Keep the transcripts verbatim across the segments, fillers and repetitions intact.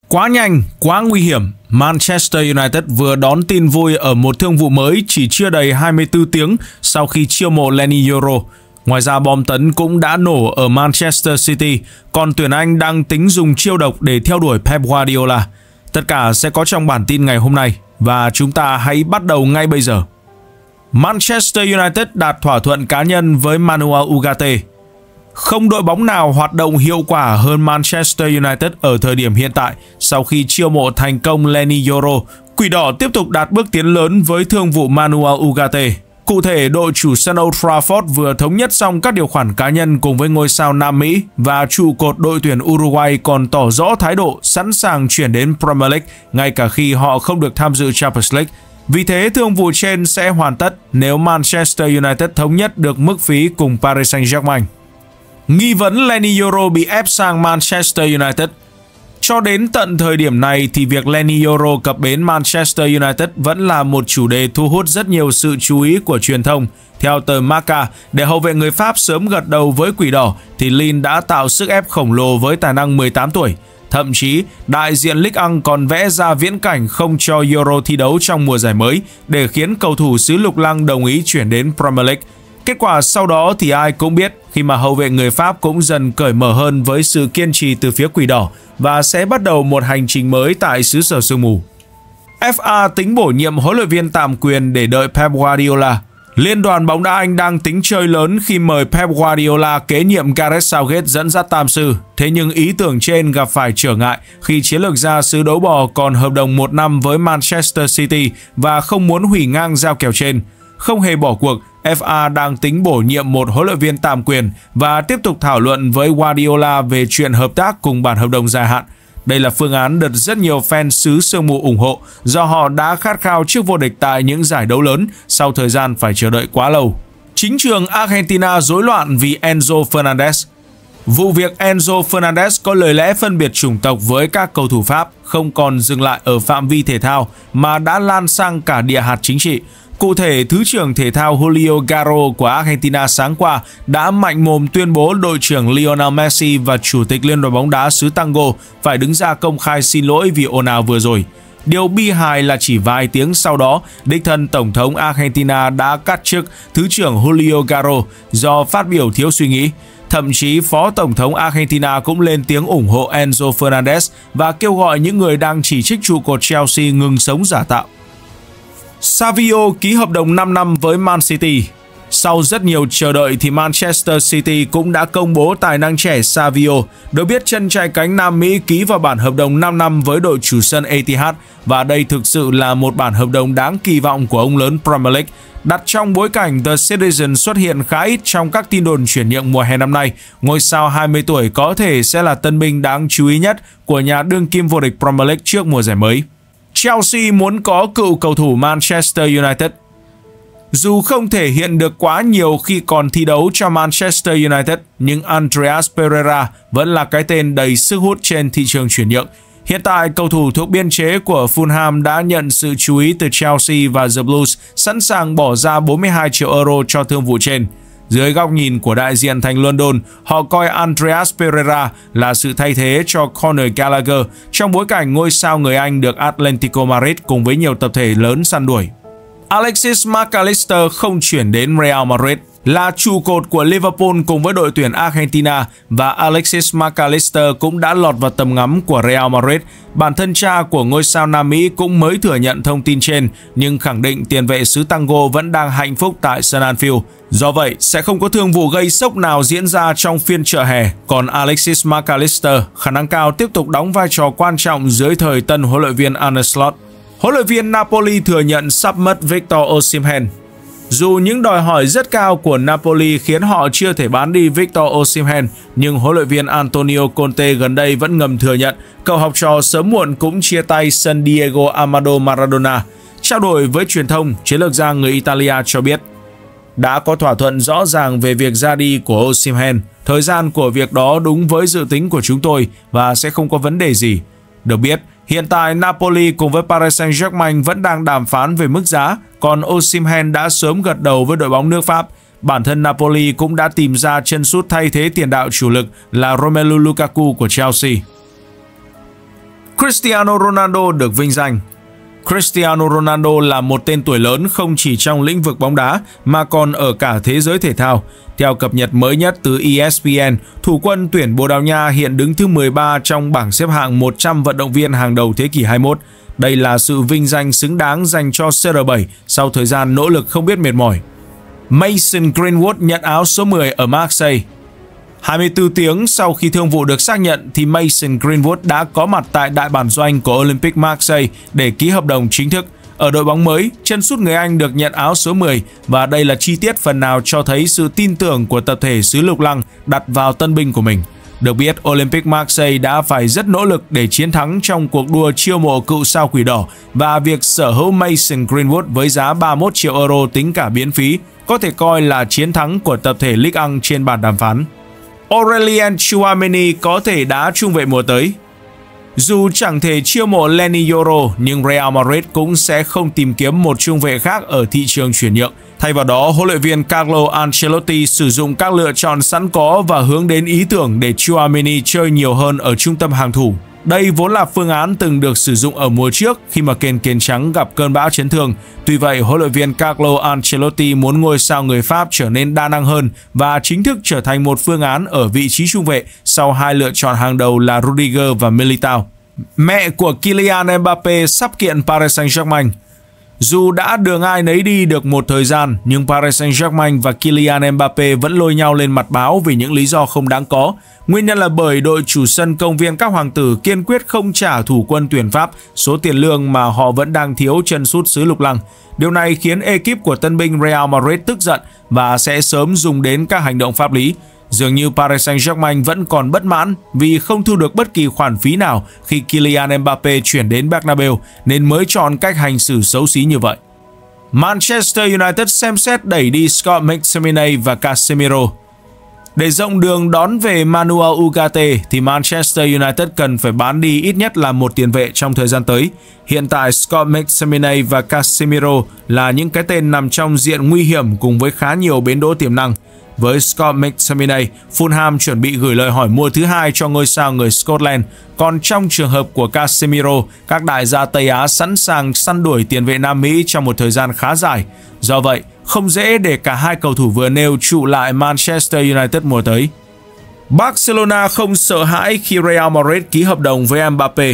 Quá nhanh, quá nguy hiểm, Manchester United vừa đón tin vui ở một thương vụ mới chỉ chưa đầy hai mươi tư tiếng sau khi chiêu mộ Leny Yoro. Ngoài ra bom tấn cũng đã nổ ở Manchester City, còn tuyển Anh đang tính dùng chiêu độc để theo đuổi Pep Guardiola. Tất cả sẽ có trong bản tin ngày hôm nay và chúng ta hãy bắt đầu ngay bây giờ. Manchester United đạt thỏa thuận cá nhân với Manuel Ugarte. Không đội bóng nào hoạt động hiệu quả hơn Manchester United ở thời điểm hiện tại sau khi chiêu mộ thành công Leny Yoro. Quỷ đỏ tiếp tục đạt bước tiến lớn với thương vụ Manuel Ugarte. Cụ thể, đội chủ sân Old Trafford vừa thống nhất xong các điều khoản cá nhân cùng với ngôi sao Nam Mỹ và trụ cột đội tuyển Uruguay còn tỏ rõ thái độ sẵn sàng chuyển đến Premier League ngay cả khi họ không được tham dự Champions League. Vì thế, thương vụ trên sẽ hoàn tất nếu Manchester United thống nhất được mức phí cùng Paris Saint-Germain. Nghi vấn Leny Yoro bị ép sang Manchester United. Cho đến tận thời điểm này thì việc Leny Yoro cập bến Manchester United vẫn là một chủ đề thu hút rất nhiều sự chú ý của truyền thông. Theo tờ Marca, để hậu vệ người Pháp sớm gật đầu với Quỷ đỏ thì Lyn đã tạo sức ép khổng lồ với tài năng mười tám tuổi. Thậm chí, đại diện Ligue một còn vẽ ra viễn cảnh không cho Yoro thi đấu trong mùa giải mới để khiến cầu thủ xứ Lục Lăng đồng ý chuyển đến Premier League. Kết quả sau đó thì ai cũng biết khi mà hậu vệ người Pháp cũng dần cởi mở hơn với sự kiên trì từ phía Quỷ đỏ và sẽ bắt đầu một hành trình mới tại xứ sở sương mù. ép a tính bổ nhiệm huấn luyện viên tạm quyền để đợi Pep Guardiola. Liên đoàn bóng đá Anh đang tính chơi lớn khi mời Pep Guardiola kế nhiệm Gareth Southgate dẫn dắt tam sư. Thế nhưng ý tưởng trên gặp phải trở ngại khi chiến lược gia xứ đấu bò còn hợp đồng một năm với Manchester City và không muốn hủy ngang giao kèo trên. Không hề bỏ cuộc, ép a đang tính bổ nhiệm một huấn luyện viên tạm quyền và tiếp tục thảo luận với Guardiola về chuyện hợp tác cùng bản hợp đồng dài hạn. Đây là phương án được rất nhiều fan xứ sương mù ủng hộ do họ đã khát khao chức vô địch tại những giải đấu lớn sau thời gian phải chờ đợi quá lâu. Chính trường Argentina rối loạn vì Enzo Fernandez. Vụ việc Enzo Fernandez có lời lẽ phân biệt chủng tộc với các cầu thủ Pháp không còn dừng lại ở phạm vi thể thao mà đã lan sang cả địa hạt chính trị. Cụ thể, Thứ trưởng Thể thao Julio Garro của Argentina sáng qua đã mạnh mồm tuyên bố đội trưởng Lionel Messi và Chủ tịch Liên đoàn bóng đá xứ Tango phải đứng ra công khai xin lỗi vì ồn ào vừa rồi. Điều bi hài là chỉ vài tiếng sau đó, đích thân Tổng thống Argentina đã cắt chức Thứ trưởng Julio Garro do phát biểu thiếu suy nghĩ. Thậm chí, Phó Tổng thống Argentina cũng lên tiếng ủng hộ Enzo Fernandez và kêu gọi những người đang chỉ trích trụ cột Chelsea ngừng sống giả tạo. Savio ký hợp đồng năm năm với Man City. Sau rất nhiều chờ đợi thì Manchester City cũng đã công bố tài năng trẻ Savio. Được biết, chân chạy cánh Nam Mỹ ký vào bản hợp đồng năm năm với đội chủ sân Etihad và đây thực sự là một bản hợp đồng đáng kỳ vọng của ông lớn Premier League. Đặt trong bối cảnh The Citizen xuất hiện khá ít trong các tin đồn chuyển nhượng mùa hè năm nay, ngôi sao hai mươi tuổi có thể sẽ là tân binh đáng chú ý nhất của nhà đương kim vô địch Premier League trước mùa giải mới. Chelsea muốn có cựu cầu thủ Manchester United. Dù không thể hiện được quá nhiều khi còn thi đấu cho Manchester United, nhưng Andreas Pereira vẫn là cái tên đầy sức hút trên thị trường chuyển nhượng. Hiện tại, cầu thủ thuộc biên chế của Fulham đã nhận sự chú ý từ Chelsea và The Blues, sẵn sàng bỏ ra bốn mươi hai triệu euro cho thương vụ trên. Dưới góc nhìn của đại diện thành London, họ coi Andreas Pereira là sự thay thế cho Conor Gallagher trong bối cảnh ngôi sao người Anh được Atletico Madrid cùng với nhiều tập thể lớn săn đuổi. Alexis Mac Allister không chuyển đến Real Madrid. Là trụ cột của Liverpool cùng với đội tuyển Argentina và Alexis Mac Allister cũng đã lọt vào tầm ngắm của Real Madrid. Bản thân cha của ngôi sao Nam Mỹ cũng mới thừa nhận thông tin trên nhưng khẳng định tiền vệ xứ Tango vẫn đang hạnh phúc tại sân Anfield. Do vậy, sẽ không có thương vụ gây sốc nào diễn ra trong phiên chợ hè. Còn Alexis Mac Allister khả năng cao tiếp tục đóng vai trò quan trọng dưới thời tân huấn luyện viên Arne Slot. Huấn luyện viên Napoli thừa nhận sắp mất Victor Osimhen. Dù những đòi hỏi rất cao của Napoli khiến họ chưa thể bán đi Victor Osimhen, nhưng huấn luyện viên Antonio Conte gần đây vẫn ngầm thừa nhận cậu học trò sớm muộn cũng chia tay sân Diego Armando Maradona. Trao đổi với truyền thông, chiến lược gia người Italia cho biết đã có thỏa thuận rõ ràng về việc ra đi của Osimhen. Thời gian của việc đó đúng với dự tính của chúng tôi và sẽ không có vấn đề gì. Được biết, hiện tại Napoli cùng với Paris Saint-Germain vẫn đang đàm phán về mức giá, còn Osimhen đã sớm gật đầu với đội bóng nước Pháp. Bản thân Napoli cũng đã tìm ra chân sút thay thế tiền đạo chủ lực là Romelu Lukaku của Chelsea. Cristiano Ronaldo được vinh danh. Cristiano Ronaldo là một tên tuổi lớn không chỉ trong lĩnh vực bóng đá mà còn ở cả thế giới thể thao. Theo cập nhật mới nhất từ E S P N, thủ quân tuyển Bồ Đào Nha hiện đứng thứ mười ba trong bảng xếp hạng một trăm vận động viên hàng đầu thế kỷ hai mươi mốt. Đây là sự vinh danh xứng đáng dành cho C R bảy sau thời gian nỗ lực không biết mệt mỏi. Mason Greenwood nhận áo số mười ở Marseille. hai mươi tư tiếng sau khi thương vụ được xác nhận thì Mason Greenwood đã có mặt tại đại bản doanh của Olympic Marseille để ký hợp đồng chính thức. Ở đội bóng mới, chân sút người Anh được nhận áo số mười và đây là chi tiết phần nào cho thấy sự tin tưởng của tập thể xứ Lục Lăng đặt vào tân binh của mình. Được biết, Olympic Marseille đã phải rất nỗ lực để chiến thắng trong cuộc đua chiêu mộ cựu sao Quỷ Đỏ và việc sở hữu Mason Greenwood với giá ba mươi mốt triệu euro tính cả biến phí có thể coi là chiến thắng của tập thể Ligue một trên bàn đàm phán. Aurelien Tchouameni có thể đá trung vệ mùa tới. Dù chẳng thể chiêu mộ Leny Yoro, nhưng Real Madrid cũng sẽ không tìm kiếm một trung vệ khác ở thị trường chuyển nhượng. Thay vào đó, huấn luyện viên Carlo Ancelotti sử dụng các lựa chọn sẵn có và hướng đến ý tưởng để Tchouameni chơi nhiều hơn ở trung tâm hàng thủ. Đây vốn là phương án từng được sử dụng ở mùa trước khi mà kền kiến trắng gặp cơn bão chấn thương. Tuy vậy, huấn luyện viên Carlo Ancelotti muốn ngôi sao người Pháp trở nên đa năng hơn và chính thức trở thành một phương án ở vị trí trung vệ sau hai lựa chọn hàng đầu là Rudiger và Militao. Mẹ của Kylian Mbappé sắp kiện Paris Saint-Germain. Dù đã đường ai nấy đi được một thời gian, nhưng Paris Saint-Germain và Kylian Mbappé vẫn lôi nhau lên mặt báo vì những lý do không đáng có. Nguyên nhân là bởi đội chủ sân công viên các hoàng tử kiên quyết không trả thủ quân tuyển Pháp số tiền lương mà họ vẫn đang thiếu chân sút xứ Lục Lăng. Điều này khiến ekip của tân binh Real Madrid tức giận và sẽ sớm dùng đến các hành động pháp lý. Dường như Paris Saint-Germain vẫn còn bất mãn vì không thu được bất kỳ khoản phí nào khi Kylian Mbappé chuyển đến Bernabeu nên mới chọn cách hành xử xấu xí như vậy. Manchester United xem xét đẩy đi Scott McTominay và Casemiro. Để rộng đường đón về Manuel Ugarte thì Manchester United cần phải bán đi ít nhất là một tiền vệ trong thời gian tới. Hiện tại Scott McTominay và Casemiro là những cái tên nằm trong diện nguy hiểm cùng với khá nhiều bến đỗ tiềm năng. Với Scott McTominay, Fulham chuẩn bị gửi lời hỏi mua thứ hai cho ngôi sao người Scotland. Còn trong trường hợp của Casemiro, các đại gia Tây Á sẵn sàng săn đuổi tiền vệ Nam Mỹ trong một thời gian khá dài. Do vậy, không dễ để cả hai cầu thủ vừa nêu trụ lại Manchester United mùa tới. Barcelona không sợ hãi khi Real Madrid ký hợp đồng với Mbappé.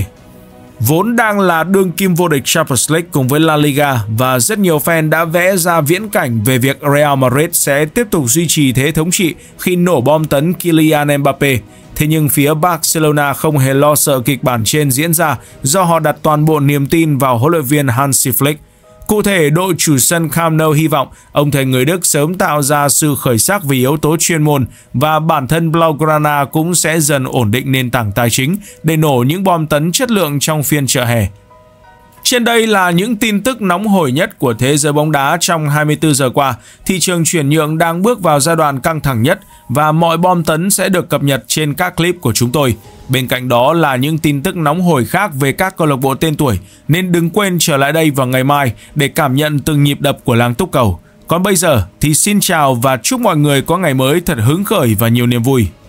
Vốn đang là đương kim vô địch Champions League cùng với La Liga và rất nhiều fan đã vẽ ra viễn cảnh về việc Real Madrid sẽ tiếp tục duy trì thế thống trị khi nổ bom tấn Kylian Mbappé. Thế nhưng phía Barcelona không hề lo sợ kịch bản trên diễn ra do họ đặt toàn bộ niềm tin vào huấn luyện viên Hansi Flick. Cụ thể, đội chủ sân Camp Nou hy vọng ông thầy người Đức sớm tạo ra sự khởi sắc về yếu tố chuyên môn và bản thân Blaugrana cũng sẽ dần ổn định nền tảng tài chính để nổ những bom tấn chất lượng trong phiên chợ hè. Trên đây là những tin tức nóng hổi nhất của thế giới bóng đá trong hai mươi tư giờ qua. Thị trường chuyển nhượng đang bước vào giai đoạn căng thẳng nhất và mọi bom tấn sẽ được cập nhật trên các clip của chúng tôi. Bên cạnh đó là những tin tức nóng hổi khác về các câu lạc bộ tên tuổi, nên đừng quên trở lại đây vào ngày mai để cảm nhận từng nhịp đập của làng túc cầu. Còn bây giờ thì xin chào và chúc mọi người có ngày mới thật hứng khởi và nhiều niềm vui.